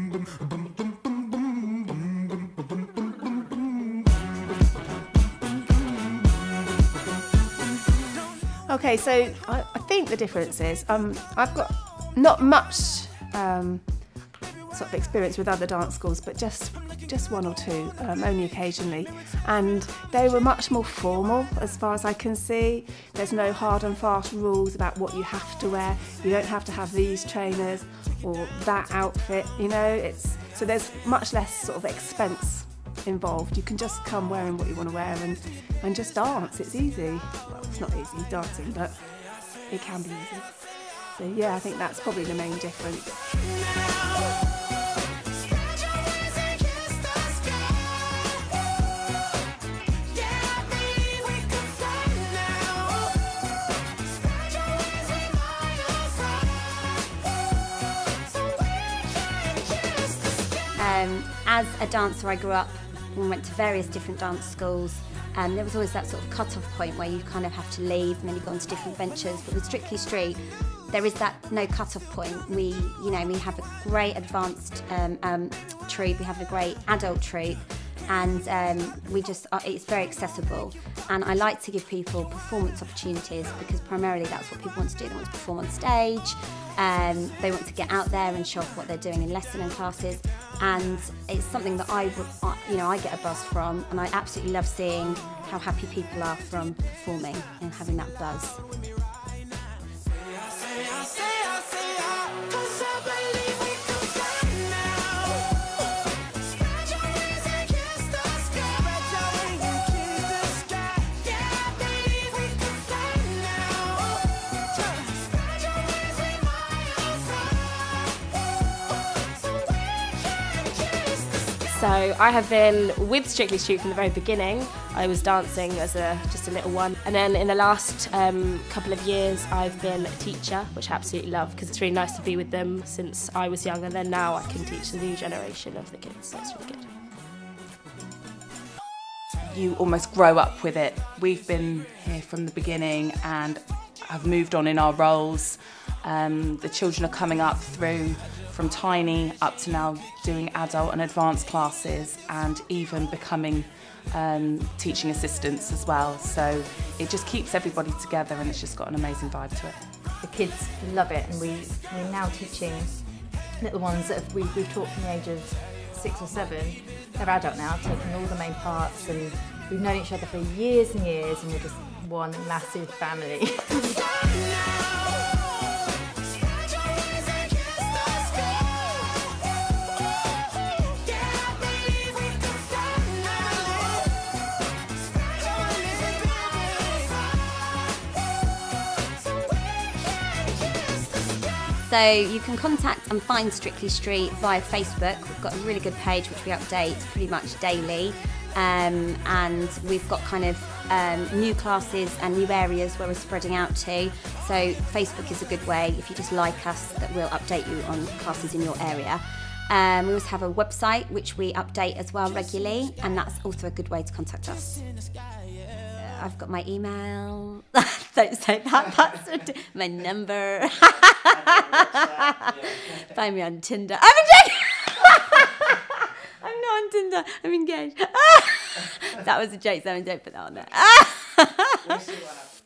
Okay, so I think the difference is I've got not much sort of experience with other dance schools, but just one or two, only occasionally, and they were much more formal as far as I can see. There's no hard and fast rules about what you have to wear. You don't have to have these trainers or that outfit, you know. So there's much less sort of expense involved. You can just come wearing what you want to wear and just dance. It's easy. Well, it's not easy dancing, but it can be easy. So yeah, I think that's probably the main difference. As a dancer, I grew up and went to various different dance schools, and there was always that sort of cut-off point where you kind of have to leave and then you go on to different ventures. But with Strictly Street, there is that no cut-off point. We have a great advanced troupe, we have a great adult troupe, and it's very accessible. And I like to give people performance opportunities because primarily that's what people want to do. They want to perform on stage, they want to get out there and show off what they're doing in lesson and classes. And it's something that I get a buzz from, and I absolutely love seeing how happy people are from performing and having that buzz. So I have been with Strictly Street from the very beginning. I was dancing as just a little one, and then in the last couple of years I've been a teacher, which I absolutely love because it's really nice to be with them since I was young, and then now I can teach the new generation of the kids, so it's really good. You almost grow up with it. We've been here from the beginning and have moved on in our roles. The children are coming up through from tiny up to now doing adult and advanced classes, and even becoming teaching assistants as well. So it just keeps everybody together, and it's just got an amazing vibe to it. The kids love it, and we're now teaching little ones that we've taught from the age of 6 or 7. They're adult now, taking all the main parts, and we've known each other for years and years, and we're just one massive family. So you can contact and find Strictly Street via Facebook. We've got a really good page which we update pretty much daily, and we've got kind of new classes and new areas where we're spreading out to. So Facebook is a good way, if you just like us, that we'll update you on classes in your area. We also have a website which we update as well regularly, and that's also a good way to contact us. I've got my email. Don't say that. That's my number. Find me on Tinder. I'm not on Tinder. I'm engaged. That was a joke, so don't put that on there. We'll see what happens.